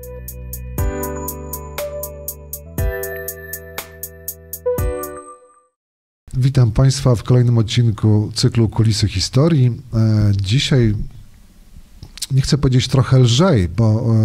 Witam Państwa w kolejnym odcinku cyklu Kulisy Historii. Dzisiaj nie chcę powiedzieć trochę lżej, bo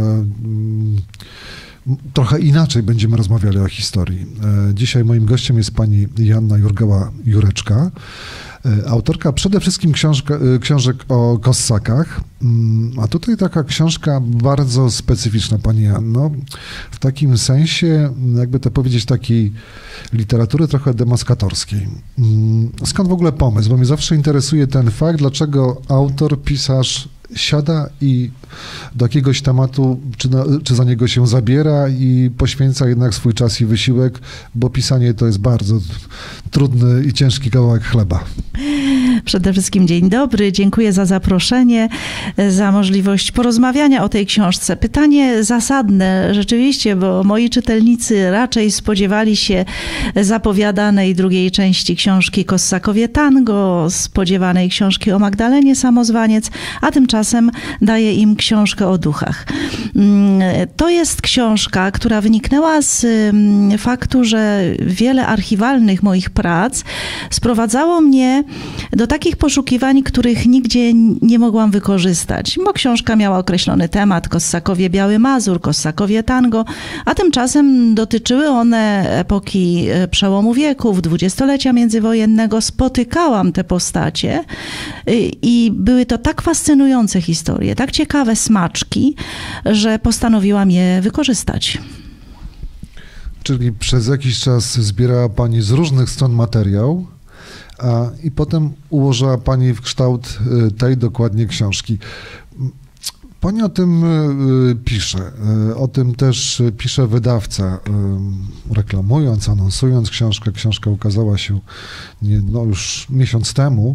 trochę inaczej będziemy rozmawiali o historii. Dzisiaj moim gościem jest pani Joanna Jurgała-Jureczka, autorka przede wszystkim książek o Kossakach, a tutaj taka książka bardzo specyficzna, pani Joanno, w takim sensie, jakby to powiedzieć, takiej literatury trochę demaskatorskiej. Skąd w ogóle pomysł? Bo mnie zawsze interesuje ten fakt, dlaczego autor, pisarz siada i do jakiegoś tematu, czy za niego się zabiera i poświęca jednak swój czas i wysiłek, bo pisanie to jest bardzo trudny i ciężki kawałek chleba. Przede wszystkim dzień dobry, dziękuję za zaproszenie, za możliwość porozmawiania o tej książce. Pytanie zasadne rzeczywiście, bo moi czytelnicy raczej spodziewali się zapowiadanej drugiej części książki Kossakowie Tango, spodziewanej książki o Magdalenie Samozwaniec, a tymczasem daję im książkę o duchach. To jest książka, która wyniknęła z faktu, że wiele archiwalnych moich prac sprowadzało mnie do takich poszukiwań, których nigdzie nie mogłam wykorzystać, bo książka miała określony temat, Kossakowie Biały Mazur, Kossakowie Tango, a tymczasem dotyczyły one epoki przełomu wieków, dwudziestolecia międzywojennego. Spotykałam te postacie i były to tak fascynujące historie, tak ciekawe smaczki, że postanowiłam je wykorzystać. Czyli przez jakiś czas zbierała pani z różnych stron materiał, i potem ułożyła pani w kształt tej dokładnie książki. Pani o tym pisze, o tym też pisze wydawca, reklamując, anonsując książkę. Książka ukazała się już miesiąc temu,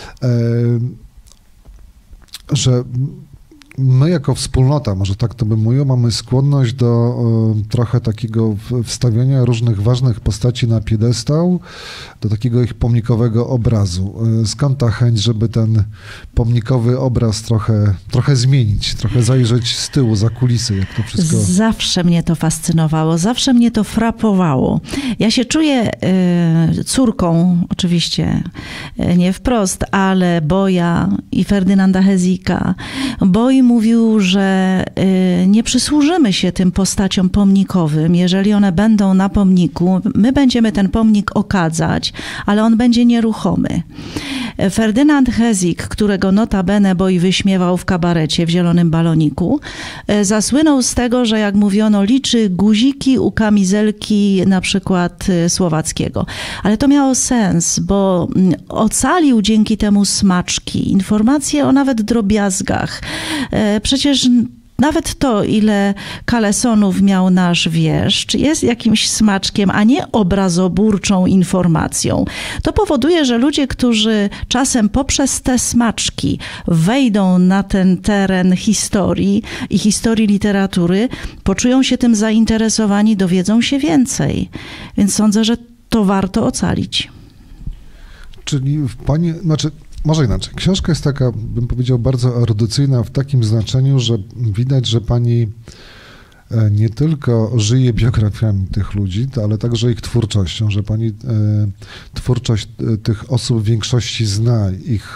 że my jako wspólnota, może tak to bym mówił, mamy skłonność do trochę takiego wstawiania różnych ważnych postaci na piedestał, do takiego ich pomnikowego obrazu. Skąd ta chęć, żeby ten pomnikowy obraz trochę zmienić, trochę zajrzeć z tyłu, za kulisy, jak to wszystko... Zawsze mnie to fascynowało, zawsze mnie to frapowało. Ja się czuję córką, oczywiście nie wprost, ale Boja i Ferdynanda Hezika. Boj mówił, że nie przysłużymy się tym postaciom pomnikowym, jeżeli one będą na pomniku. My będziemy ten pomnik okadzać, ale on będzie nieruchomy. Ferdynand Hezik, którego notabene Boj wyśmiewał w kabarecie w Zielonym Baloniku, zasłynął z tego, że jak mówiono, liczy guziki u kamizelki na przykład Słowackiego. Ale to miało sens, bo ocalił dzięki temu smaczki, informacje o nawet drobiazgach. Przecież nawet to, ile kalesonów miał nasz wieszcz, jest jakimś smaczkiem, a nie obrazoburczą informacją. To powoduje, że ludzie, którzy czasem poprzez te smaczki wejdą na ten teren historii i historii literatury, poczują się tym zainteresowani, dowiedzą się więcej. Więc sądzę, że to warto ocalić. Czyli może inaczej. Książka jest taka, bym powiedział, bardzo erudycyjna w takim znaczeniu, że widać, że pani nie tylko żyje biografiami tych ludzi, ale także ich twórczością, że pani twórczość tych osób w większości zna,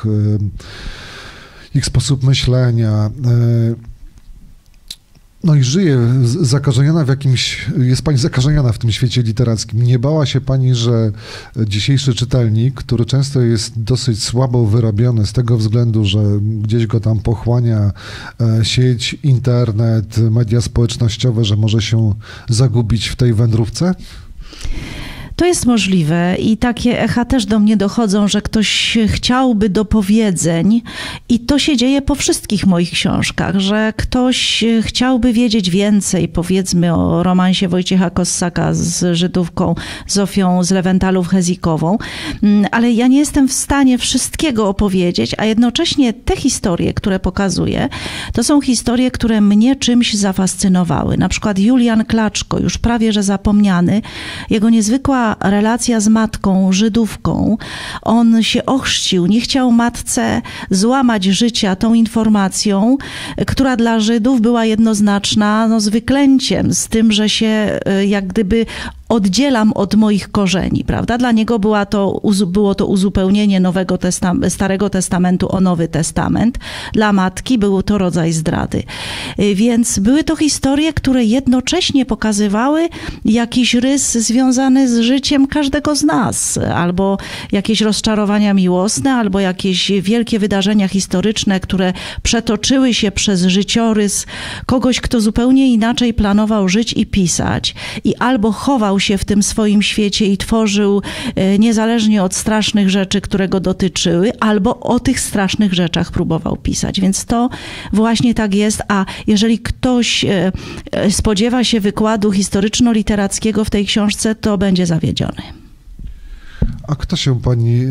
ich sposób myślenia. No i żyje zakażeniona jest pani zakażeniona w tym świecie literackim. Nie bała się pani, że dzisiejszy czytelnik, który często jest dosyć słabo wyrobiony z tego względu, że gdzieś go tam pochłania sieć, internet, media społecznościowe, że może się zagubić w tej wędrówce? To jest możliwe i takie echa też do mnie dochodzą, że ktoś chciałby dopowiedzeń i to się dzieje po wszystkich moich książkach, że ktoś chciałby wiedzieć więcej, powiedzmy o romansie Wojciecha Kossaka z Żydówką Zofią z Lewentalów-Hezikową, ale ja nie jestem w stanie wszystkiego opowiedzieć, a jednocześnie te historie, które pokazuję, to są historie, które mnie czymś zafascynowały. Na przykład Julian Klaczko, już prawie że zapomniany, jego niezwykła była relacja z matką Żydówką. On się ochrzcił, nie chciał matce złamać życia tą informacją, która dla Żydów była jednoznaczna z wyklęciem, z tym, że się jak gdyby oddzielam od moich korzeni, prawda? Dla niego było to uzupełnienie Starego Testamentu o Nowy Testament. Dla matki był to rodzaj zdrady. Więc były to historie, które jednocześnie pokazywały jakiś rys związany z życiem każdego z nas, albo jakieś rozczarowania miłosne, albo jakieś wielkie wydarzenia historyczne, które przetoczyły się przez życiorys kogoś, kto zupełnie inaczej planował żyć i pisać i albo chował się w tym swoim świecie i tworzył niezależnie od strasznych rzeczy, które go dotyczyły, albo o tych strasznych rzeczach próbował pisać. Więc to właśnie tak jest, a jeżeli ktoś spodziewa się wykładu historyczno-literackiego w tej książce, to będzie zawiedziony. A kto się pani,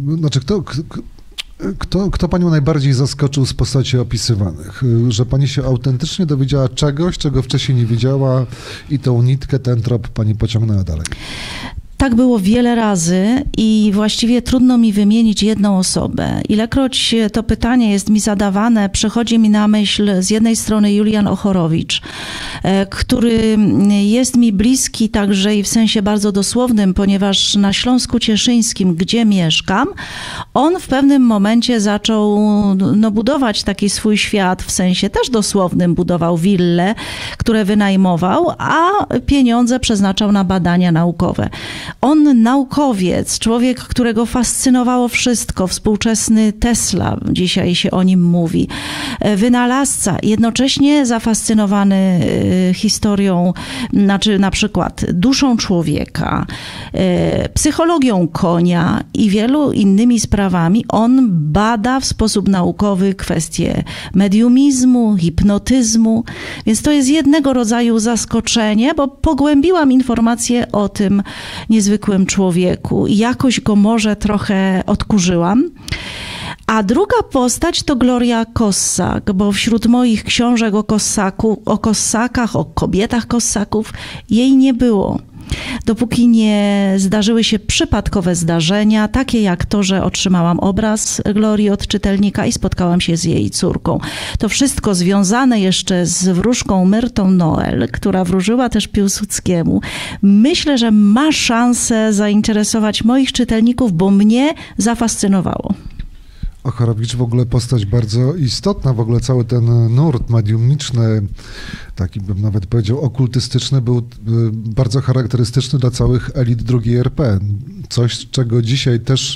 kto panią najbardziej zaskoczył z postaci opisywanych? Że pani się autentycznie dowiedziała czegoś, czego wcześniej nie wiedziała i tą nitkę, ten trop pani pociągnęła dalej? Tak było wiele razy i właściwie trudno mi wymienić jedną osobę. Ilekroć to pytanie jest mi zadawane, przychodzi mi na myśl z jednej strony Julian Ochorowicz, który jest mi bliski także i w sensie bardzo dosłownym, ponieważ na Śląsku Cieszyńskim, gdzie mieszkam, on w pewnym momencie zaczął budować taki swój świat, w sensie też dosłownym, budował wille, które wynajmował, a pieniądze przeznaczał na badania naukowe. On naukowiec, człowiek, którego fascynowało wszystko, współczesny Tesla, dzisiaj się o nim mówi, wynalazca, jednocześnie zafascynowany historią, na przykład duszą człowieka, psychologią konia i wielu innymi sprawami. On bada w sposób naukowy kwestie mediumizmu, hipnotyzmu, więc to jest jednego rodzaju zaskoczenie, bo pogłębiłam informacje o tym niezwykłym człowieku i jakoś go może trochę odkurzyłam. A druga postać to Gloria Kossak, bo wśród moich książek o Kossakach, o kobietach Kossaków jej nie było. Dopóki nie zdarzyły się przypadkowe zdarzenia, takie jak to, że otrzymałam obraz Glorii od czytelnika i spotkałam się z jej córką. To wszystko związane jeszcze z wróżką Myrtą Noel, która wróżyła też Piłsudskiemu. Myślę, że ma szansę zainteresować moich czytelników, bo mnie zafascynowało. Ochorowicz w ogóle postać bardzo istotna, w ogóle cały ten nurt mediumniczny, taki bym nawet powiedział okultystyczny, był bardzo charakterystyczny dla całych elit II RP. Coś, czego dzisiaj też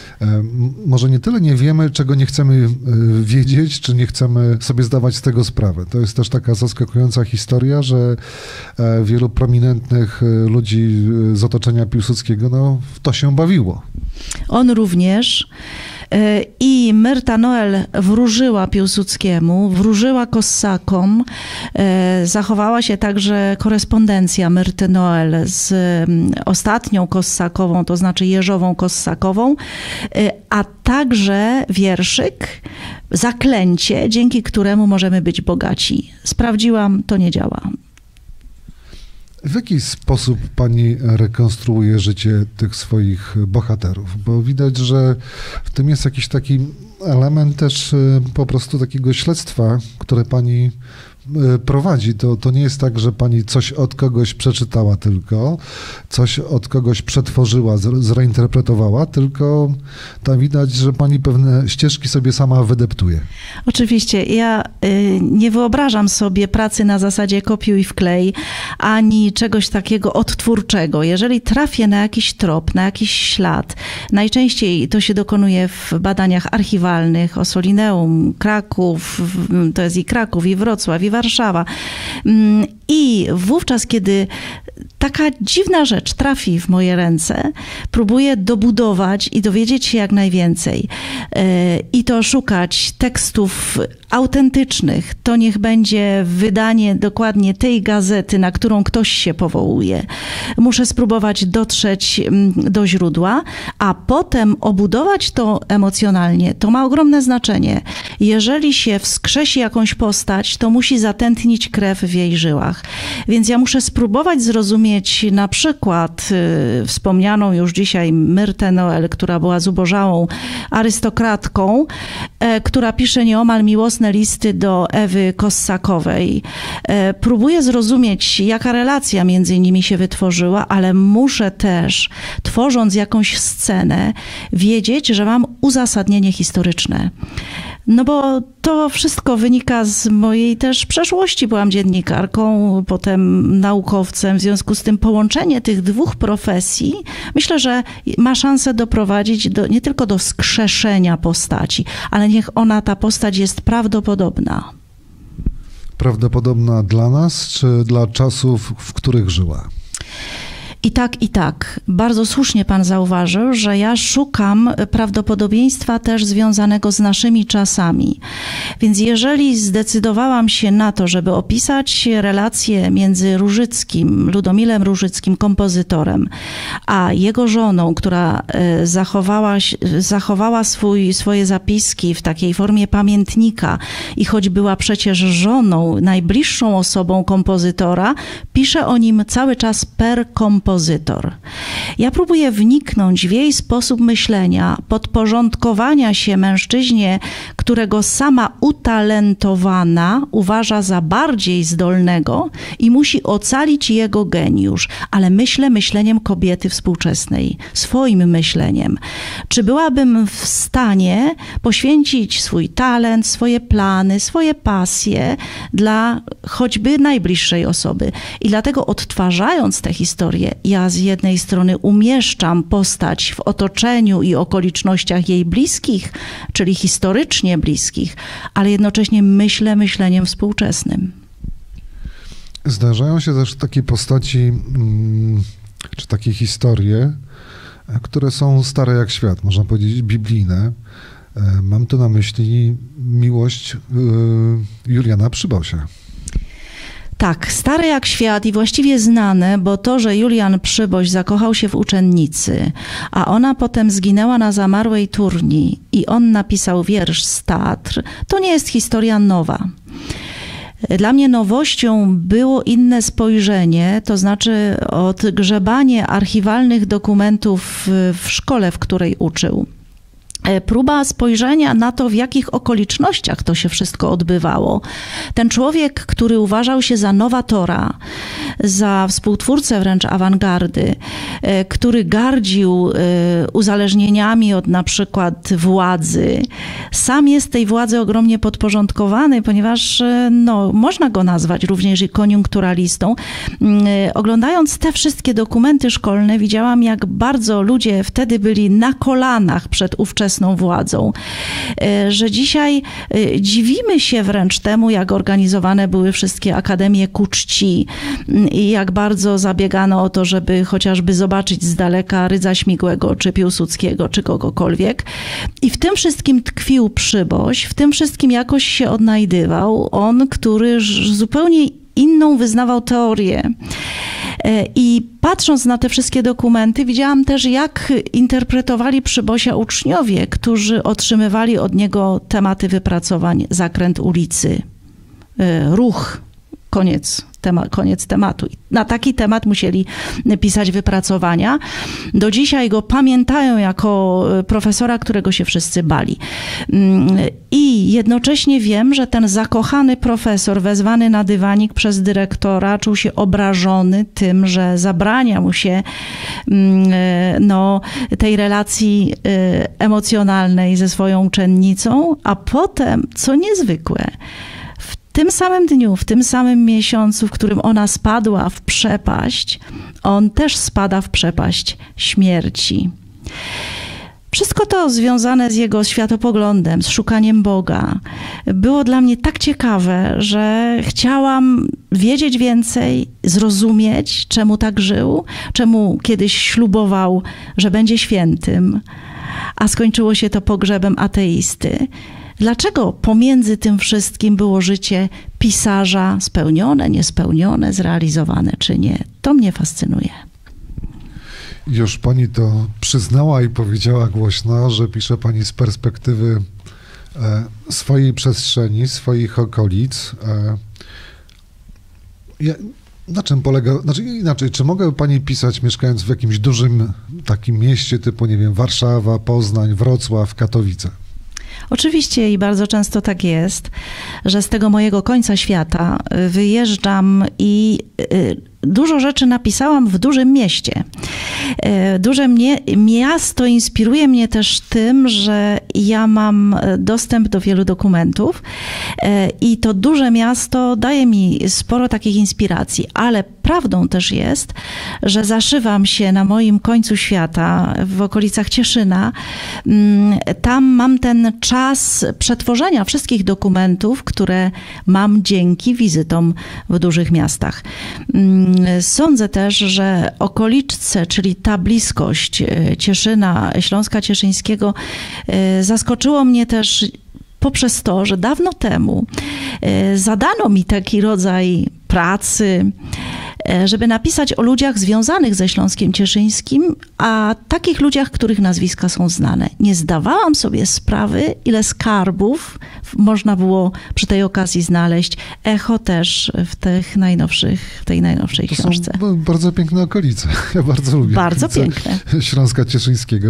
może nie tyle nie wiemy, czego nie chcemy wiedzieć, czy nie chcemy sobie zdawać z tego sprawę. To jest też taka zaskakująca historia, że wielu prominentnych ludzi z otoczenia Piłsudskiego, w to się bawiło. On również. I Myrta Noel wróżyła Piłsudskiemu, wróżyła Kossakom. Zachowała się także korespondencja Myrty Noel z ostatnią Kossakową, to znaczy Jerzową Kossakową, a także wierszyk, zaklęcie, dzięki któremu możemy być bogaci. Sprawdziłam, to nie działa. W jaki sposób pani rekonstruuje życie tych swoich bohaterów? Bo widać, że w tym jest jakiś taki element też po prostu takiego śledztwa, które pani prowadzi. To nie jest tak, że pani coś od kogoś przeczytała tylko, coś od kogoś przetworzyła, zreinterpretowała, tylko tam widać, że pani pewne ścieżki sobie sama wydeptuje. Oczywiście. Ja nie wyobrażam sobie pracy na zasadzie kopiuj i wklej, ani czegoś takiego odtwórczego. Jeżeli trafię na jakiś trop, na jakiś ślad, najczęściej to się dokonuje w badaniach archiwalnych, Ossolineum, Kraków, to jest i Kraków, i Wrocław, i Warszawa. I wówczas, kiedy taka dziwna rzecz trafi w moje ręce, próbuję dobudować i dowiedzieć się jak najwięcej. I to szukać tekstów autentycznych. To niech będzie wydanie dokładnie tej gazety, na którą ktoś się powołuje. Muszę spróbować dotrzeć do źródła, a potem obudować to emocjonalnie. To ma ogromne znaczenie. jeżeli się wskrzesi jakąś postać, to musi zatętnić krew w jej żyłach. Więc ja muszę spróbować zrozumieć na przykład wspomnianą już dzisiaj Myrtę Noel, która była zubożałą arystokratką, która pisze nieomal miłosne listy do Ewy Kossakowej. Próbuję zrozumieć, jaka relacja między nimi się wytworzyła, ale muszę też, tworząc jakąś scenę, wiedzieć, że mam uzasadnienie historyczne. No bo to wszystko wynika z mojej też przeszłości. Byłam dziennikarką, potem naukowcem. W związku z tym połączenie tych dwóch profesji, myślę, że ma szansę doprowadzić nie tylko do wskrzeszenia postaci, ale niech ta postać jest prawdopodobna. Prawdopodobna dla nas, czy dla czasów, w których żyła? I tak, i tak. Bardzo słusznie pan zauważył, że ja szukam prawdopodobieństwa też związanego z naszymi czasami. Więc jeżeli zdecydowałam się na to, żeby opisać relacje między Ludomilem Różyckim, kompozytorem, a jego żoną, która zachowała swoje zapiski w takiej formie pamiętnika i choć była przecież żoną, najbliższą osobą kompozytora, pisze o nim cały czas per kompozytor. Ja próbuję wniknąć w jej sposób myślenia, podporządkowania się mężczyźnie, którego sama utalentowana uważa za bardziej zdolnego i musi ocalić jego geniusz, ale myślę myśleniem kobiety współczesnej, swoim myśleniem. Czy byłabym w stanie poświęcić swój talent, swoje plany, swoje pasje dla choćby najbliższej osoby? I dlatego odtwarzając tę historię, ja z jednej strony umieszczam postać w otoczeniu i okolicznościach jej bliskich, czyli historycznie bliskich, ale jednocześnie myślę myśleniem współczesnym. Zdarzają się też takie postaci, czy takie historie, które są stare jak świat, można powiedzieć biblijne. Mam tu na myśli miłość Juliana Przybosia. Tak, stare jak świat i właściwie znane, bo to, że Julian Przyboś zakochał się w uczennicy, a ona potem zginęła na zamarłej turni i on napisał wiersz z Tatr, to nie jest historia nowa. Dla mnie nowością było inne spojrzenie, to znaczy odgrzebanie archiwalnych dokumentów w szkole, w której uczył. Próba spojrzenia na to, w jakich okolicznościach to się wszystko odbywało. Ten człowiek, który uważał się za nowatora, za współtwórcę wręcz awangardy, który gardził uzależnieniami od na przykład władzy, sam jest tej władzy ogromnie podporządkowany, ponieważ można go nazwać również i koniunkturalistą. Oglądając te wszystkie dokumenty szkolne, widziałam, jak bardzo ludzie wtedy byli na kolanach przed ówczesną władzą, że dzisiaj dziwimy się wręcz temu, jak organizowane były wszystkie akademie ku czci i jak bardzo zabiegano o to, żeby chociażby zobaczyć z daleka Rydza Śmigłego, czy Piłsudskiego, czy kogokolwiek. I w tym wszystkim tkwił Przyboś, w tym wszystkim jakoś się odnajdywał. On, który zupełnie inną wyznawał teorię. I patrząc na te wszystkie dokumenty, widziałam też, jak interpretowali Przybosia uczniowie, którzy otrzymywali od niego tematy wypracowań, zakręt ulicy, ruch, koniec tematu. Na taki temat musieli pisać wypracowania. Do dzisiaj go pamiętają jako profesora, którego się wszyscy bali. I jednocześnie wiem, że ten zakochany profesor wezwany na dywanik przez dyrektora czuł się obrażony tym, że zabrania mu się tej relacji emocjonalnej ze swoją uczennicą, a potem, co niezwykłe, w tym samym dniu, w tym samym miesiącu, w którym ona spadła w przepaść, on też spada w przepaść śmierci. Wszystko to związane z jego światopoglądem, z szukaniem Boga, było dla mnie tak ciekawe, że chciałam wiedzieć więcej, zrozumieć, czemu tak żył, czemu kiedyś ślubował, że będzie świętym, a skończyło się to pogrzebem ateisty. Dlaczego pomiędzy tym wszystkim było życie pisarza spełnione, niespełnione, zrealizowane czy nie? To mnie fascynuje. Już pani to przyznała i powiedziała głośno, że pisze pani z perspektywy swojej przestrzeni, swoich okolic. Na czym polega, znaczy inaczej, czy mogę pani pisać mieszkając w jakimś dużym takim mieście typu, nie wiem, Warszawa, Poznań, Wrocław, Katowice? Oczywiście i bardzo często tak jest, że z tego mojego końca świata wyjeżdżam i dużo rzeczy napisałam w dużym mieście. Duże miasto inspiruje mnie też tym, że ja mam dostęp do wielu dokumentów i to duże miasto daje mi sporo takich inspiracji, ale prawdą też jest, że zaszywam się na moim końcu świata, w okolicach Cieszyna. Tam mam ten czas przetworzenia wszystkich dokumentów, które mam dzięki wizytom w dużych miastach. Sądzę też, że okoliczce, czyli ta bliskość Cieszyna, Śląska Cieszyńskiego zaskoczyło mnie też poprzez to, że dawno temu zadano mi taki rodzaj pracy, żeby napisać o ludziach związanych ze Śląskiem Cieszyńskim, a takich ludziach, których nazwiska są znane. Nie zdawałam sobie sprawy, ile skarbów można było przy tej okazji znaleźć. Echo też w tej najnowszej książce. To są bardzo piękne okolice. Ja bardzo lubię bardzo piękne. Śląska Cieszyńskiego.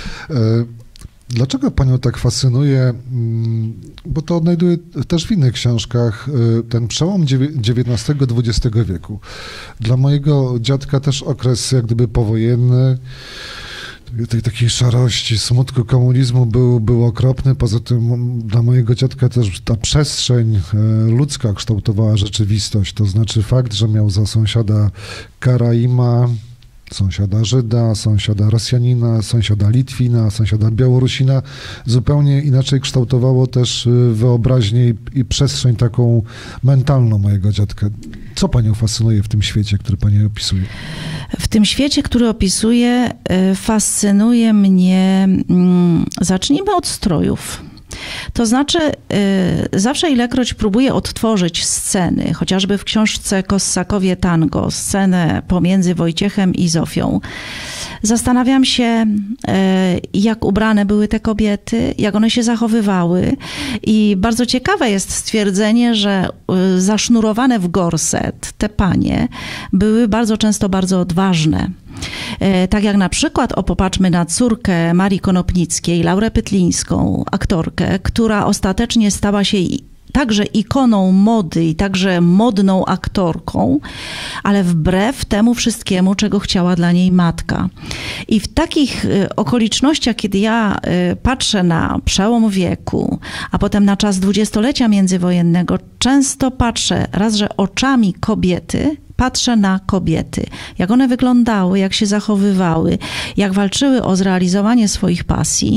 Dlaczego panią tak fascynuje, bo to odnajduję też w innych książkach, ten przełom XIX-XX wieku. Dla mojego dziadka też okres jak gdyby powojenny, tej takiej szarości, smutku komunizmu był okropny. Poza tym dla mojego dziadka też ta przestrzeń ludzka kształtowała rzeczywistość. To znaczy fakt, że miał za sąsiada Karaima, sąsiada Żyda, sąsiada Rosjanina, sąsiada Litwina, sąsiada Białorusina, zupełnie inaczej kształtowało też wyobraźnię i przestrzeń taką mentalną mojego dziadka. Co panią fascynuje w tym świecie, który pani opisuje? W tym świecie, który opisuję, fascynuje mnie, zacznijmy od strojów. To znaczy, zawsze ilekroć próbuję odtworzyć sceny, chociażby w książce Kossakowie Tango, scenę pomiędzy Wojciechem i Zofią, zastanawiam się, jak ubrane były te kobiety, jak one się zachowywały i bardzo ciekawe jest stwierdzenie, że zasznurowane w gorset te panie były bardzo często bardzo odważne. Tak jak na przykład, popatrzmy na córkę Marii Konopnickiej, Laurę Pytlińską, aktorkę, która ostatecznie stała się także ikoną mody i także modną aktorką, ale wbrew temu wszystkiemu, czego chciała dla niej matka. I w takich okolicznościach, kiedy ja patrzę na przełom wieku, a potem na czas dwudziestolecia międzywojennego, często patrzę raz, że oczami kobiety, patrzę na kobiety, jak one wyglądały, jak się zachowywały, jak walczyły o zrealizowanie swoich pasji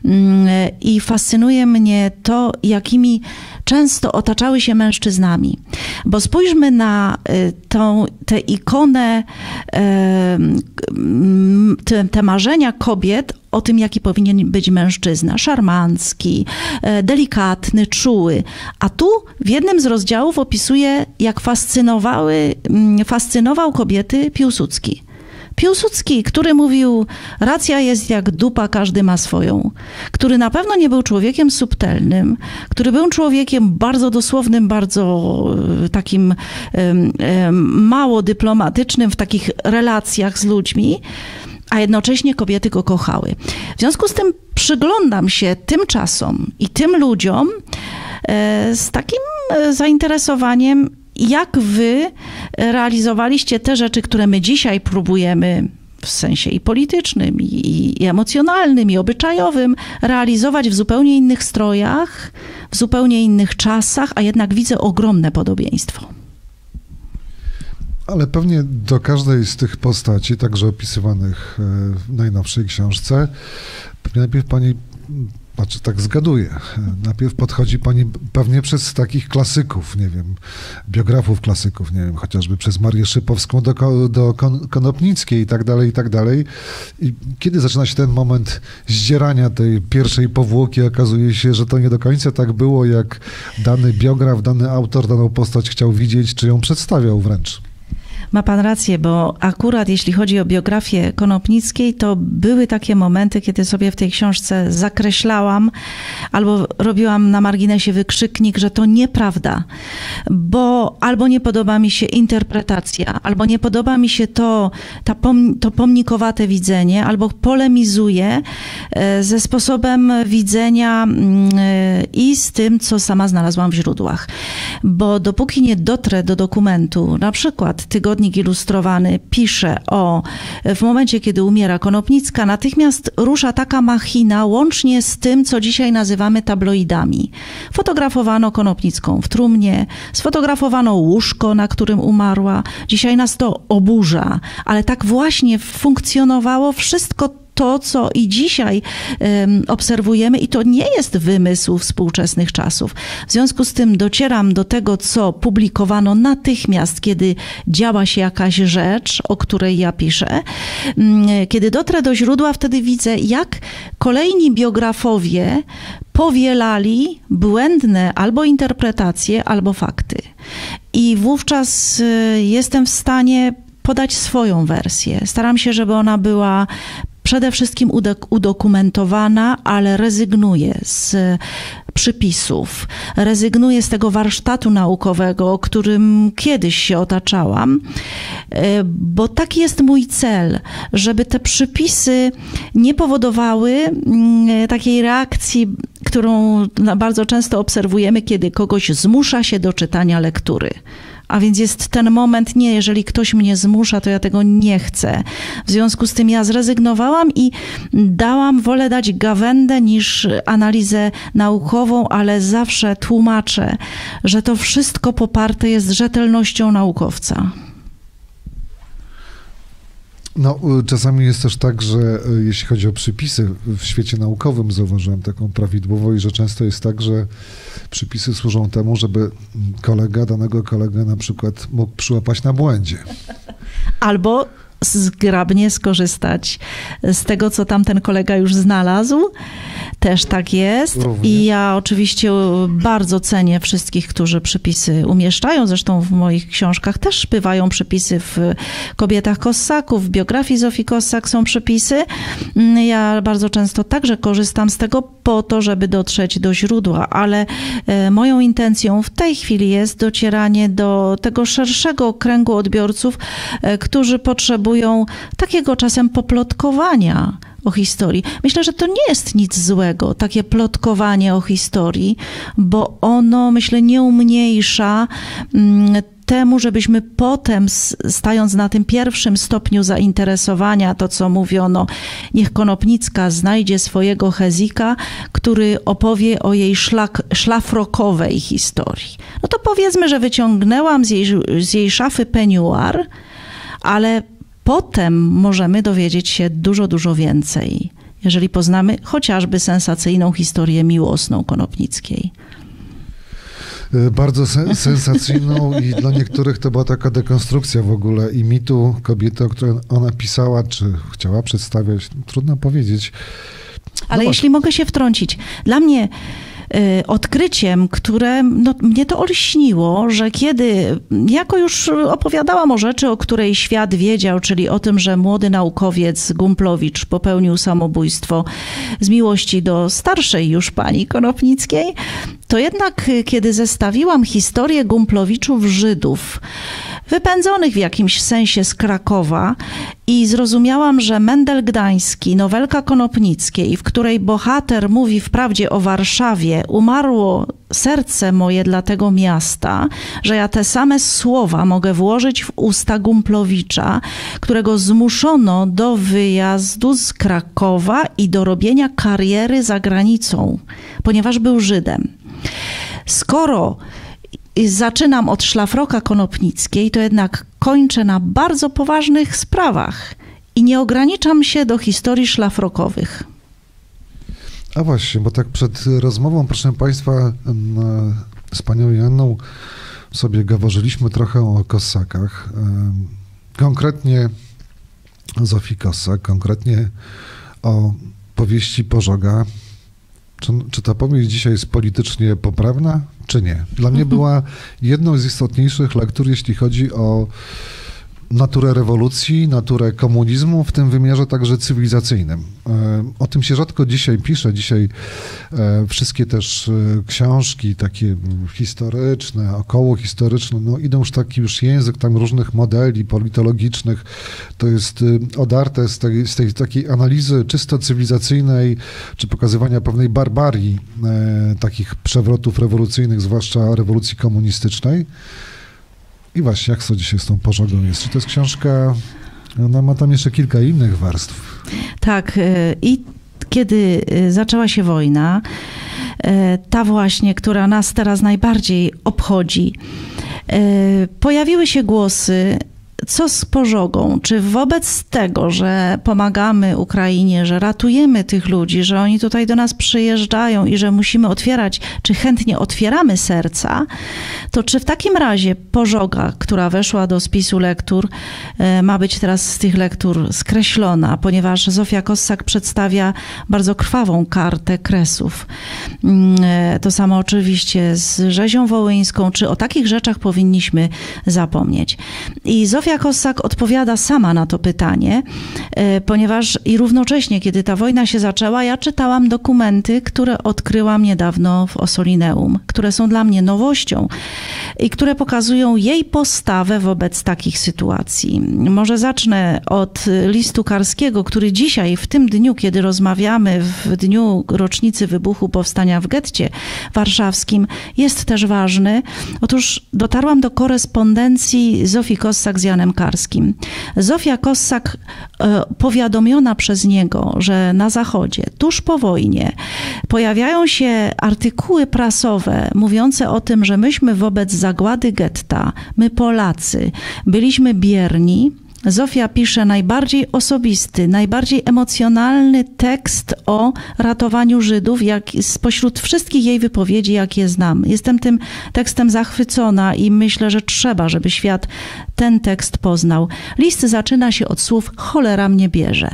i fascynuje mnie to, jakimi często otaczały się mężczyznami. Bo spójrzmy na tę ikonę, te marzenia kobiet o tym, jaki powinien być mężczyzna. Szarmancki, delikatny, czuły. A tu w jednym z rozdziałów opisuje, jak fascynował kobiety Piłsudski. Piłsudski, który mówił, racja jest jak dupa, każdy ma swoją. Który na pewno nie był człowiekiem subtelnym, który był człowiekiem bardzo dosłownym, bardzo takim mało dyplomatycznym w takich relacjach z ludźmi, a jednocześnie kobiety go kochały. W związku z tym przyglądam się tym czasom i tym ludziom z takim zainteresowaniem, jak wy realizowaliście te rzeczy, które my dzisiaj próbujemy w sensie i politycznym, i emocjonalnym, i obyczajowym realizować w zupełnie innych strojach, w zupełnie innych czasach, a jednak widzę ogromne podobieństwo. Ale pewnie do każdej z tych postaci, także opisywanych w najnowszej książce, pewnie najpierw pani, znaczy tak zgaduję, najpierw podchodzi pani pewnie przez takich klasyków, nie wiem, biografów klasyków, nie wiem, chociażby przez Marię Szypowską do Konopnickiej i tak dalej, i tak dalej. I kiedy zaczyna się ten moment zdzierania tej pierwszej powłoki, okazuje się, że to nie do końca tak było, jak dany biograf, dany autor, daną postać chciał widzieć, czy ją przedstawiał wręcz. Ma pan rację, bo akurat jeśli chodzi o biografię Konopnickiej, to były takie momenty, kiedy sobie w tej książce zakreślałam albo robiłam na marginesie wykrzyknik, że to nieprawda, bo albo nie podoba mi się interpretacja, albo nie podoba mi się to pomnikowate widzenie, albo polemizuję ze sposobem widzenia i z tym, co sama znalazłam w źródłach. Bo dopóki nie dotrę do dokumentu, na przykład Tygodnik Ilustrowany pisze w momencie, kiedy umiera Konopnicka, natychmiast rusza taka machina, łącznie z tym, co dzisiaj nazywamy tabloidami. Fotografowano Konopnicką w trumnie, sfotografowano łóżko, na którym umarła. Dzisiaj nas to oburza, ale tak właśnie funkcjonowało wszystko to, co i dzisiaj obserwujemy, i to nie jest wymysł współczesnych czasów. W związku z tym docieram do tego, co publikowano natychmiast, kiedy działa się jakaś rzecz, o której ja piszę. Kiedy dotrę do źródła, wtedy widzę, jak kolejni biografowie powielali błędne albo interpretacje, albo fakty. I wówczas jestem w stanie podać swoją wersję. Staram się, żeby ona była przede wszystkim udokumentowana, ale rezygnuję z przypisów, rezygnuję z tego warsztatu naukowego, o którym kiedyś się otaczałam, bo taki jest mój cel, żeby te przypisy nie powodowały takiej reakcji, którą bardzo często obserwujemy, kiedy kogoś zmusza się do czytania lektury. A więc jest ten moment, nie, jeżeli ktoś mnie zmusza, to ja tego nie chcę. W związku z tym ja zrezygnowałam i wolę dać gawędę niż analizę naukową, ale zawsze tłumaczę, że to wszystko poparte jest rzetelnością naukowca. No, czasami jest też tak, że jeśli chodzi o przypisy w świecie naukowym, zauważyłem taką prawidłowość, że często jest tak, że przypisy służą temu, żeby danego kolegę na przykład mógł przyłapać na błędzie. Albo zgrabnie skorzystać z tego, co tamten kolega już znalazł. Też tak jest. Również. I ja oczywiście bardzo cenię wszystkich, którzy przypisy umieszczają. Zresztą w moich książkach też bywają przypisy, w Kobietach Kossaków, w biografii Zofii Kossak są przypisy. Ja bardzo często także korzystam z tego po to, żeby dotrzeć do źródła, ale moją intencją w tej chwili jest docieranie do tego szerszego kręgu odbiorców, którzy potrzebują takiego czasem poplotkowania o historii. Myślę, że to nie jest nic złego, takie plotkowanie o historii, bo ono, myślę, nie umniejsza temu, żebyśmy potem, stając na tym pierwszym stopniu zainteresowania, to co mówiono, niech Konopnicka znajdzie swojego Hezika, który opowie o jej szlafrokowej historii. No to powiedzmy, że wyciągnęłam z jej szafy peniuar, ale potem możemy dowiedzieć się dużo, dużo więcej, jeżeli poznamy chociażby sensacyjną historię miłosną Konopnickiej. Bardzo sensacyjną i dla niektórych to była taka dekonstrukcja w ogóle i mitu kobiety, o której ona pisała, czy chciała przedstawiać, trudno powiedzieć. Ale jeśli mogę się wtrącić, dla mnie odkryciem, które mnie to olśniło, że kiedy jako już opowiadałam o rzeczy, o której świat wiedział, czyli o tym, że młody naukowiec Gumplowicz popełnił samobójstwo z miłości do starszej już pani Konopnickiej, to jednak kiedy zestawiłam historię Gumplowiczów Żydów, wypędzonych w jakimś sensie z Krakowa i zrozumiałam, że Mendel Gdański, nowelka Konopnickiej, w której bohater mówi wprawdzie o Warszawie, umarło serce moje dla tego miasta, że ja te same słowa mogę włożyć w usta Gumplowicza, którego zmuszono do wyjazdu z Krakowa i do robienia kariery za granicą, ponieważ był Żydem. Skoro zaczynam od szlafroka Konopnickiej, to jednak kończę na bardzo poważnych sprawach i nie ograniczam się do historii szlafrokowych. A właśnie, bo tak przed rozmową, proszę Państwa, z panią Joanną sobie gaworzyliśmy trochę o Kossakach. Konkretnie o Zofii Kossak, konkretnie o powieści Pożoga. Czy ta powieść dzisiaj jest politycznie poprawna, czy nie? Dla mnie była jedną z istotniejszych lektur, jeśli chodzi o naturę rewolucji, naturę komunizmu w tym wymiarze także cywilizacyjnym. O tym się rzadko dzisiaj pisze. Dzisiaj wszystkie też książki takie historyczne, okołohistoryczne, no idą już taki już język tam różnych modeli politologicznych. To jest odarte z tej takiej analizy czysto cywilizacyjnej, czy pokazywania pewnej barbarii takich przewrotów rewolucyjnych, zwłaszcza rewolucji komunistycznej. I właśnie, jak co dzisiaj z tą pożogą jest? Czy to jest książka, ona ma tam jeszcze kilka innych warstw? Tak, i kiedy zaczęła się wojna, ta właśnie, która nas teraz najbardziej obchodzi, pojawiły się głosy, co z pożogą? Czy wobec tego, że pomagamy Ukrainie, że ratujemy tych ludzi, że oni tutaj do nas przyjeżdżają i że musimy otwierać, czy chętnie otwieramy serca, to czy w takim razie pożoga, która weszła do spisu lektur, ma być teraz z tych lektur skreślona, ponieważ Zofia Kossak przedstawia bardzo krwawą kartę Kresów. To samo oczywiście z rzezią wołyńską, czy o takich rzeczach powinniśmy zapomnieć. I Zofia Kossak odpowiada sama na to pytanie, ponieważ i równocześnie, kiedy ta wojna się zaczęła, ja czytałam dokumenty, które odkryłam niedawno w Ossolineum, które są dla mnie nowością i które pokazują jej postawę wobec takich sytuacji. Może zacznę od listu Karskiego, który dzisiaj, w tym dniu, kiedy rozmawiamy, w dniu rocznicy wybuchu powstania w getcie warszawskim, jest też ważny. Otóż dotarłam do korespondencji Zofii Kossak z Janem Karskim. Zofia Kossak, powiadomiona przez niego, że na Zachodzie, tuż po wojnie, pojawiają się artykuły prasowe mówiące o tym, że myśmy wobec zagłady getta, my Polacy, byliśmy bierni. Zofia pisze najbardziej osobisty, najbardziej emocjonalny tekst o ratowaniu Żydów, spośród wszystkich jej wypowiedzi, jakie znam. Jestem tym tekstem zachwycona i myślę, że trzeba, żeby świat ten tekst poznał. List zaczyna się od słów cholera mnie bierze.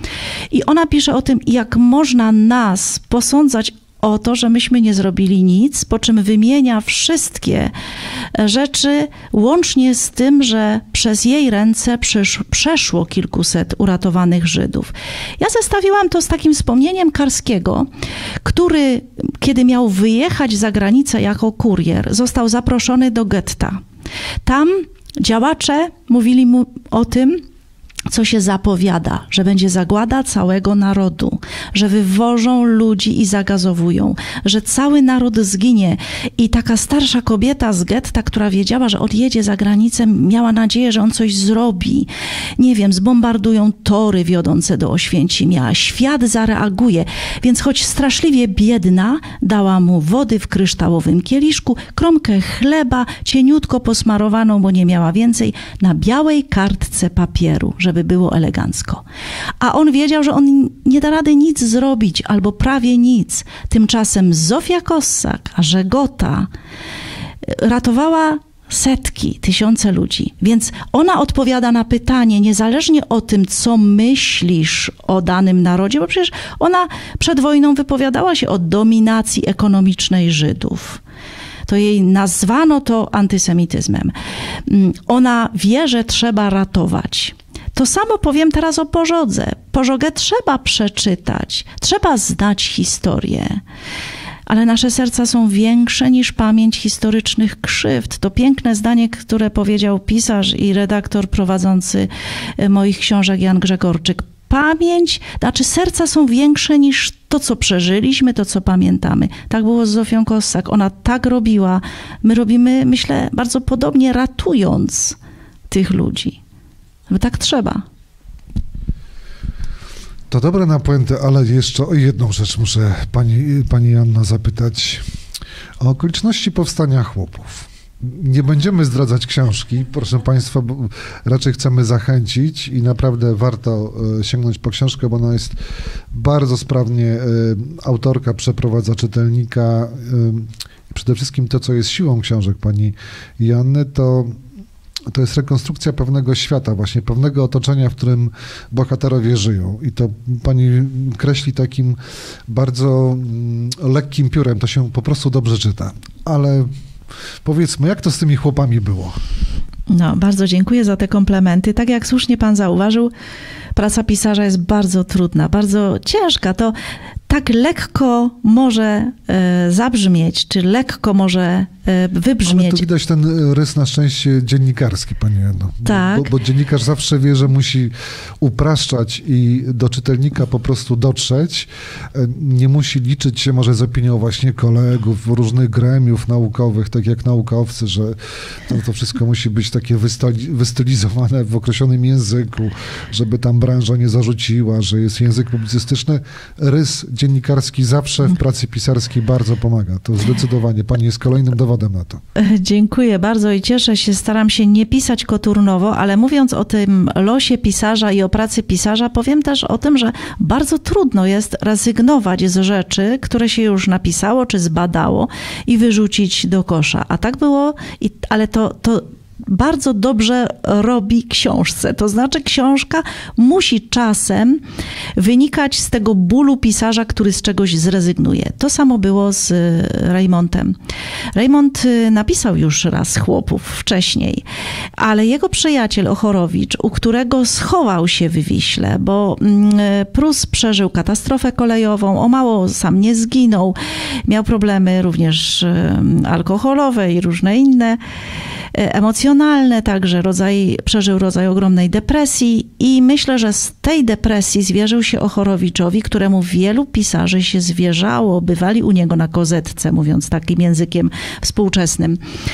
I ona pisze o tym, jak można nas posądzać o to, że myśmy nie zrobili nic, po czym wymienia wszystkie rzeczy, łącznie z tym, że przez jej ręce przeszło kilkuset uratowanych Żydów. Ja zestawiłam to z takim wspomnieniem Karskiego, który, kiedy miał wyjechać za granicę jako kurier, został zaproszony do getta. Tam działacze mówili mu o tym, co się zapowiada, że będzie zagłada całego narodu, że wywożą ludzi i zagazowują, że cały naród zginie. I taka starsza kobieta z getta, która wiedziała, że odjedzie za granicę, miała nadzieję, że on coś zrobi. Nie wiem, zbombardują tory wiodące do Oświęcimia, świat zareaguje. Więc choć straszliwie biedna, dała mu wody w kryształowym kieliszku, kromkę chleba, cieniutko posmarowaną, bo nie miała więcej, na białej kartce papieru, żeby było elegancko. A on wiedział, że on nie da rady nic zrobić, albo prawie nic. Tymczasem Zofia Kossak, a Żegota, ratowała setki, tysiące ludzi. Więc ona odpowiada na pytanie, niezależnie o tym, co myślisz o danym narodzie, bo przecież ona przed wojną wypowiadała się o dominacji ekonomicznej Żydów. To jej nazwano to antysemityzmem. Ona wie, że trzeba ratować. To samo powiem teraz o pożodze. Pożogę trzeba przeczytać, trzeba znać historię. Ale nasze serca są większe niż pamięć historycznych krzywd. To piękne zdanie, które powiedział pisarz i redaktor prowadzący moich książek Jan Grzegorczyk. Pamięć, znaczy serca są większe niż to, co przeżyliśmy, to, co pamiętamy. Tak było z Zofią Kossak. Ona tak robiła. My robimy, myślę, bardzo podobnie, ratując tych ludzi. Bo tak trzeba. To dobre na puentę, ale jeszcze o jedną rzecz muszę pani Joanna zapytać. O okoliczności powstania chłopów. Nie będziemy zdradzać książki, proszę państwa, bo raczej chcemy zachęcić i naprawdę warto sięgnąć po książkę, bo ona jest bardzo sprawnie, autorka przeprowadza czytelnika. Przede wszystkim to, co jest siłą książek pani Joanny, to jest rekonstrukcja pewnego świata, właśnie pewnego otoczenia, w którym bohaterowie żyją. I to pani kreśli takim bardzo lekkim piórem, to się po prostu dobrze czyta. Ale powiedzmy, jak to z tymi chłopami było? No, bardzo dziękuję za te komplementy. Tak jak słusznie pan zauważył, praca pisarza jest bardzo trudna, bardzo ciężka. To tak lekko może zabrzmieć, czy lekko może wybrzmieć. Ale tu widać ten rys na szczęście dziennikarski, pani Jano. Tak. Bo dziennikarz zawsze wie, że musi upraszczać i do czytelnika po prostu dotrzeć. Nie musi liczyć się może z opinią właśnie kolegów, różnych gremiów naukowych, tak jak naukowcy, że to wszystko musi być takie wystylizowane w określonym języku, żeby tam branża nie zarzuciła, że jest język publicystyczny. Rys dziennikarski zawsze w pracy pisarskiej bardzo pomaga. To zdecydowanie. Pani jest kolejnym dowodem na to. Dziękuję bardzo i cieszę się. Staram się nie pisać koturnowo, ale mówiąc o tym losie pisarza i o pracy pisarza, powiem też o tym, że bardzo trudno jest rezygnować z rzeczy, które się już napisało czy zbadało i wyrzucić do kosza. A tak było, ale to bardzo dobrze robi książce. To znaczy książka musi czasem wynikać z tego bólu pisarza, który z czegoś zrezygnuje. To samo było z Reymontem. Reymont napisał już raz Chłopów wcześniej, ale jego przyjaciel Ochorowicz, u którego schował się w Wiśle, bo Prus przeżył katastrofę kolejową, o mało sam nie zginął, miał problemy również alkoholowe i różne inne, emocjonalne, także przeżył rodzaj ogromnej depresji i myślę, że z tej depresji zwierzył się Ochorowiczowi, któremu wielu pisarzy się zwierzało, bywali u niego na kozetce, mówiąc takim językiem współczesnym.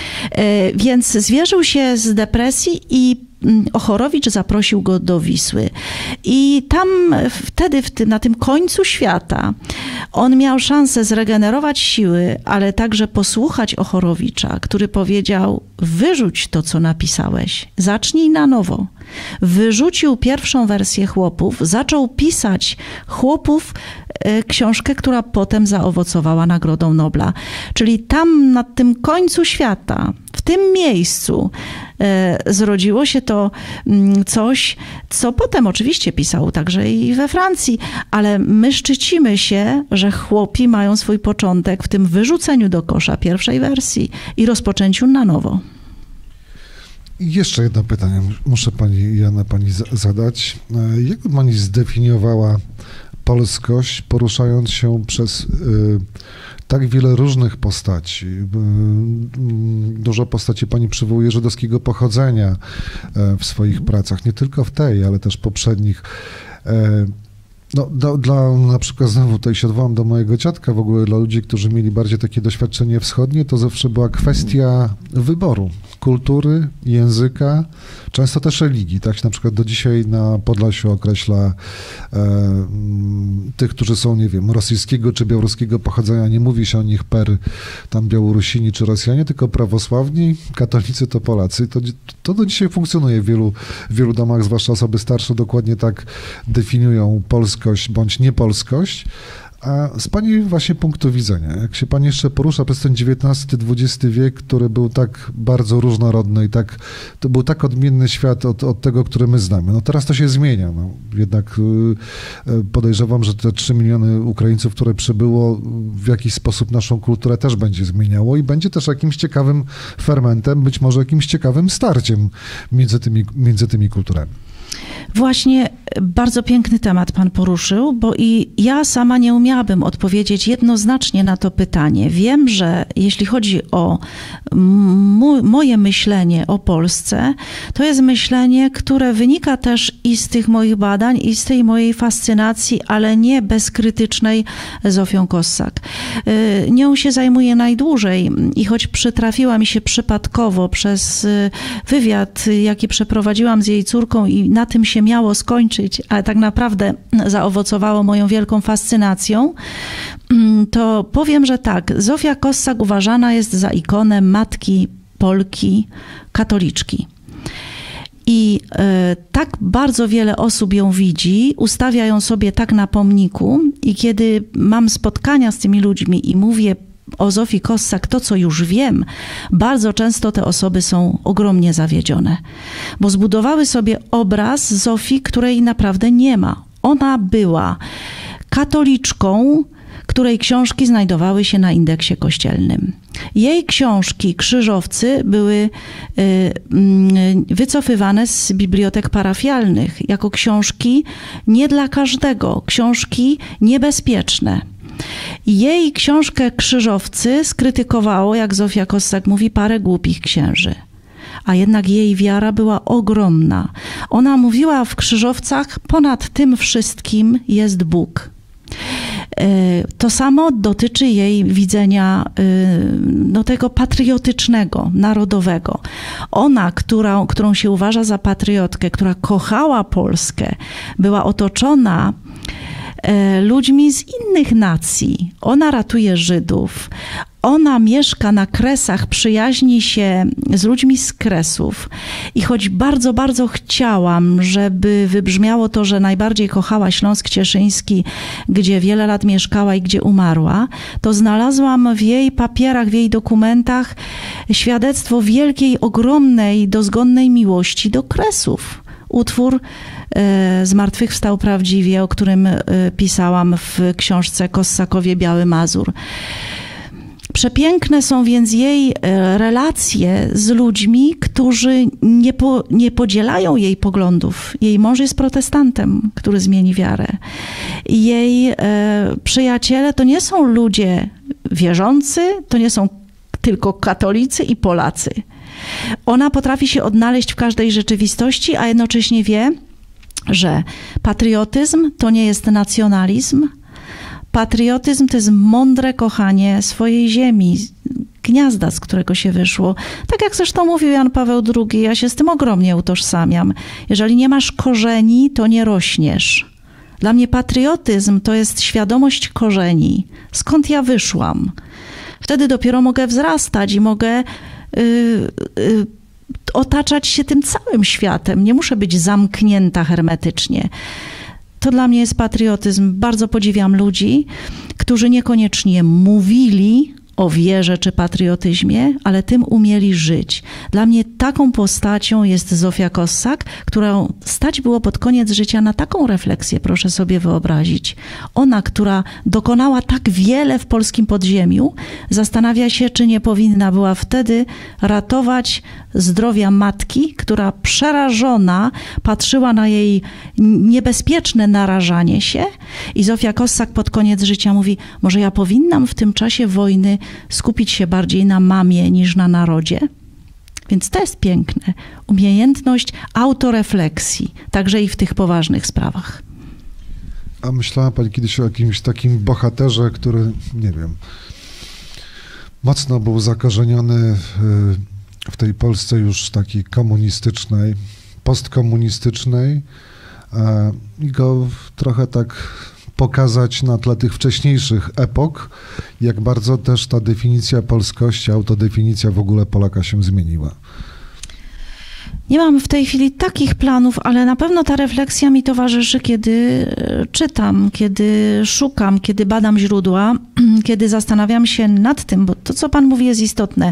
Więc zwierzył się z depresji i Ochorowicz zaprosił go do Wisły. I tam wtedy, na tym końcu świata, on miał szansę zregenerować siły, ale także posłuchać Ochorowicza, który powiedział: wyrzuć to, co napisałeś, zacznij na nowo. Wyrzucił pierwszą wersję Chłopów, zaczął pisać Chłopów, książkę, która potem zaowocowała Nagrodą Nobla. Czyli tam na tym końcu świata, w tym miejscu zrodziło się to coś, co potem oczywiście pisał także i we Francji, ale my szczycimy się, że Chłopi mają swój początek w tym wyrzuceniu do kosza pierwszej wersji i rozpoczęciu na nowo. I jeszcze jedno pytanie muszę pani Jana zadać. Jak pani zdefiniowała polskość, poruszając się przez tak wiele różnych postaci? Dużo postaci pani przywołuje żydowskiego pochodzenia w swoich pracach, nie tylko w tej, ale też poprzednich. No, na przykład znowu tutaj się odwołam do mojego dziadka, w ogóle dla ludzi, którzy mieli bardziej takie doświadczenie wschodnie, to zawsze była kwestia wyboru kultury, języka, często też religii. Tak się na przykład do dzisiaj na Podlasiu określa tych, którzy są, nie wiem, rosyjskiego czy białoruskiego pochodzenia. Nie mówi się o nich tam Białorusini czy Rosjanie, tylko prawosławni, katolicy to Polacy. To do dzisiaj funkcjonuje w wielu domach, zwłaszcza osoby starsze dokładnie tak definiują polskość bądź niepolskość. A z pani właśnie punktu widzenia, jak się pani jeszcze porusza przez ten XIX-XX wiek, który był tak bardzo różnorodny i to był tak odmienny świat od tego, który my znamy. No teraz to się zmienia. No, jednak podejrzewam, że te 3 miliony Ukraińców, które przybyło, w jakiś sposób naszą kulturę też będzie zmieniało i będzie też jakimś ciekawym fermentem, być może jakimś ciekawym starciem między tymi kulturami. Właśnie bardzo piękny temat pan poruszył, bo i ja sama nie umiałabym odpowiedzieć jednoznacznie na to pytanie. Wiem, że jeśli chodzi o moje myślenie o Polsce, to jest myślenie, które wynika też i z tych moich badań, i z tej mojej fascynacji, ale nie bezkrytycznej Zofią Kossak. Nią się zajmuję najdłużej i choć przytrafiła mi się przypadkowo przez wywiad, jaki przeprowadziłam z jej córką i na tym się miało skończyć, ale tak naprawdę zaowocowało moją wielką fascynacją, to powiem, że tak, Zofia Kossak uważana jest za ikonę matki Polki, katoliczki. I tak bardzo wiele osób ją widzi, ustawia ją sobie tak na pomniku i kiedy mam spotkania z tymi ludźmi i mówię o Zofii Kossak to, co już wiem, bardzo często te osoby są ogromnie zawiedzione, bo zbudowały sobie obraz Zofii, której naprawdę nie ma. Ona była katoliczką, której książki znajdowały się na indeksie kościelnym. Jej książki, krzyżowcy, były wycofywane z bibliotek parafialnych jako książki nie dla każdego, książki niebezpieczne. Jej książkę Krzyżowcy skrytykowało, jak Zofia Kossak mówi, parę głupich księży. A jednak jej wiara była ogromna. Ona mówiła w Krzyżowcach, ponad tym wszystkim jest Bóg. To samo dotyczy jej widzenia tego patriotycznego, narodowego. Ona, którą się uważa za patriotkę, która kochała Polskę, była otoczona ludźmi z innych nacji. Ona ratuje Żydów. Ona mieszka na Kresach, przyjaźni się z ludźmi z Kresów. I choć bardzo, bardzo chciałam, żeby wybrzmiało to, że najbardziej kochała Śląsk Cieszyński, gdzie wiele lat mieszkała i gdzie umarła, to znalazłam w jej papierach, w jej dokumentach świadectwo wielkiej, ogromnej, dozgonnej miłości do Kresów. Utwór Zmartwychwstał prawdziwie, o którym pisałam w książce Kossakowie Biały Mazur. Przepiękne są więc jej relacje z ludźmi, którzy nie podzielają jej poglądów. Jej mąż jest protestantem, który zmieni wiarę. Jej przyjaciele to nie są ludzie wierzący, to nie są tylko katolicy i Polacy. Ona potrafi się odnaleźć w każdej rzeczywistości, a jednocześnie wie, że patriotyzm to nie jest nacjonalizm. Patriotyzm to jest mądre kochanie swojej ziemi, gniazda, z którego się wyszło. Tak jak zresztą mówił Jan Paweł II, ja się z tym ogromnie utożsamiam. Jeżeli nie masz korzeni, to nie rośniesz. Dla mnie patriotyzm to jest świadomość korzeni. Skąd ja wyszłam? Wtedy dopiero mogę wzrastać i mogę otaczać się tym całym światem. Nie muszę być zamknięta hermetycznie. To dla mnie jest patriotyzm. Bardzo podziwiam ludzi, którzy niekoniecznie mówili o wierze czy patriotyzmie, ale tym umieli żyć. Dla mnie taką postacią jest Zofia Kossak, którą stać było pod koniec życia na taką refleksję, proszę sobie wyobrazić. Ona, która dokonała tak wiele w polskim podziemiu, zastanawia się, czy nie powinna była wtedy ratować zdrowia matki, która przerażona patrzyła na jej niebezpieczne narażanie się i Zofia Kossak pod koniec życia mówi, może ja powinnam w tym czasie wojny skupić się bardziej na mamie niż na narodzie. Więc to jest piękne. Umiejętność autorefleksji, także i w tych poważnych sprawach. A myślała pani kiedyś o jakimś takim bohaterze, który, nie wiem, mocno był zakorzeniony w tej Polsce już takiej komunistycznej, postkomunistycznej i go trochę tak pokazać na tle tych wcześniejszych epok, jak bardzo też ta definicja polskości, autodefinicja w ogóle Polaka się zmieniła. Nie mam w tej chwili takich planów, ale na pewno ta refleksja mi towarzyszy, kiedy czytam, kiedy szukam, kiedy badam źródła, kiedy zastanawiam się nad tym, bo to, co pan mówi, jest istotne.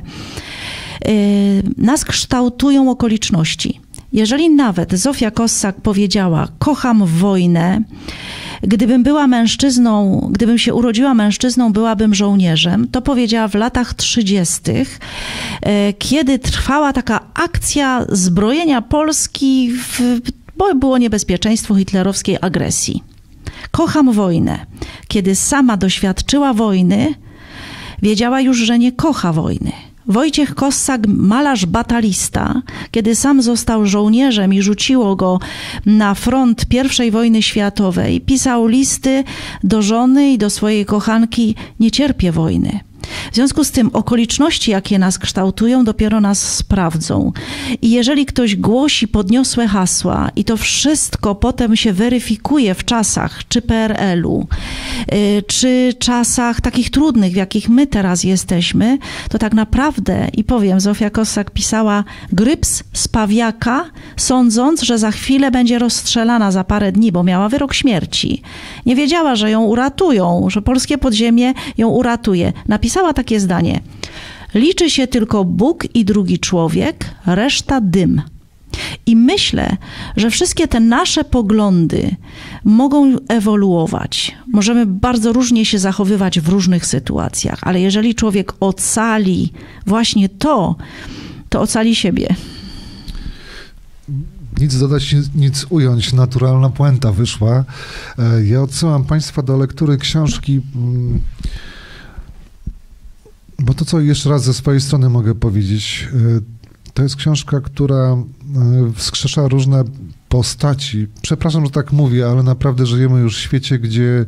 Nas kształtują okoliczności. Jeżeli nawet Zofia Kossak powiedziała, kocham wojnę, gdybym była mężczyzną, gdybym się urodziła mężczyzną, byłabym żołnierzem, to powiedziała w latach 30., kiedy trwała taka akcja zbrojenia Polski, bo było niebezpieczeństwo hitlerowskiej agresji. Kocham wojnę. Kiedy sama doświadczyła wojny, wiedziała już, że nie kocha wojny. Wojciech Kossak, malarz batalista, kiedy sam został żołnierzem i rzuciło go na front I wojny światowej, pisał listy do żony i do swojej kochanki: nie cierpię wojny. W związku z tym okoliczności, jakie nas kształtują, dopiero nas sprawdzą. I jeżeli ktoś głosi podniosłe hasła i to wszystko potem się weryfikuje w czasach czy PRL-u, czy czasach takich trudnych, w jakich my teraz jesteśmy, to tak naprawdę, i powiem, Zofia Kossak pisała gryps z pawiaka, sądząc, że za chwilę będzie rozstrzelana za parę dni, bo miała wyrok śmierci. Nie wiedziała, że ją uratują, że polskie podziemie ją uratuje. Napisała takie zdanie: liczy się tylko Bóg i drugi człowiek, reszta dym. I myślę, że wszystkie te nasze poglądy mogą ewoluować. Możemy bardzo różnie się zachowywać w różnych sytuacjach, ale jeżeli człowiek ocali właśnie to ocali siebie. Nic dodać, nic ująć. Naturalna puenta wyszła. Ja odsyłam Państwa do lektury książki, bo to, co jeszcze raz ze swojej strony mogę powiedzieć, to jest książka, która wskrzesza różne postaci. Przepraszam, że tak mówię, ale naprawdę żyjemy już w świecie, gdzie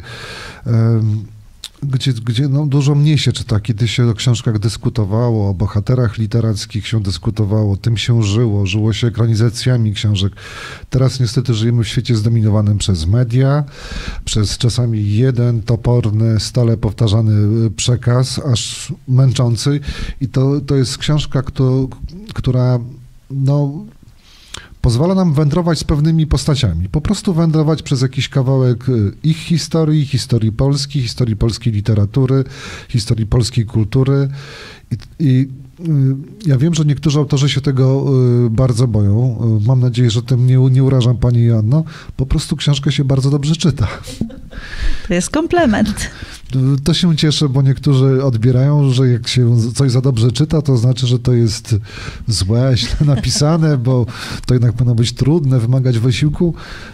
no, dużo mniej się czyta. Kiedyś się o książkach dyskutowało, o bohaterach literackich się dyskutowało, tym się żyło się ekranizacjami książek. Teraz niestety żyjemy w świecie zdominowanym przez media, przez czasami jeden toporny, stale powtarzany przekaz, aż męczący. I to jest książka, która no, pozwala nam wędrować z pewnymi postaciami. Po prostu wędrować przez jakiś kawałek ich historii polskiej literatury, historii polskiej kultury. I ja wiem, że niektórzy autorzy się tego bardzo boją. Mam nadzieję, że tym nie urażam Pani Joanno. Po prostu książkę się bardzo dobrze czyta. To jest komplement. To się cieszę, bo niektórzy odbierają, że jak się coś za dobrze czyta, to znaczy, że to jest złe, źle napisane, bo to jednak powinno być trudne, wymagać wysiłku.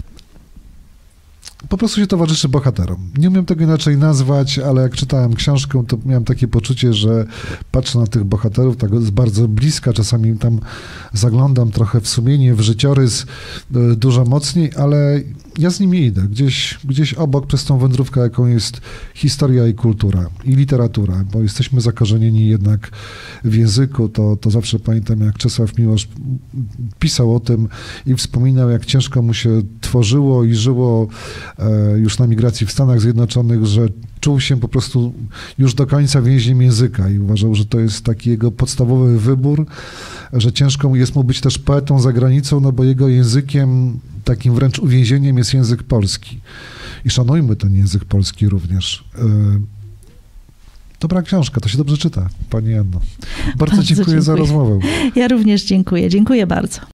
Po prostu się towarzyszy bohaterom. Nie umiem tego inaczej nazwać, ale jak czytałem książkę, to miałem takie poczucie, że patrzę na tych bohaterów tak z bardzo bliska, czasami tam zaglądam trochę w sumienie, w życiorys dużo mocniej, ale ja z nimi idę, gdzieś obok przez tą wędrówkę, jaką jest historia i kultura, i literatura, bo jesteśmy zakorzenieni jednak w języku, to zawsze pamiętam, jak Czesław Miłosz pisał o tym i wspominał, jak ciężko mu się tworzyło i żyło już na migracji w Stanach Zjednoczonych, że czuł się po prostu już do końca więźniem języka i uważał, że to jest taki jego podstawowy wybór, że ciężko jest mu być też poetą za granicą, no bo jego językiem, takim wręcz uwięzieniem jest język polski. I szanujmy ten język polski również. Dobra książka, to się dobrze czyta, Pani Janno. Bardzo dziękuję za rozmowę. Ja również dziękuję. Dziękuję bardzo.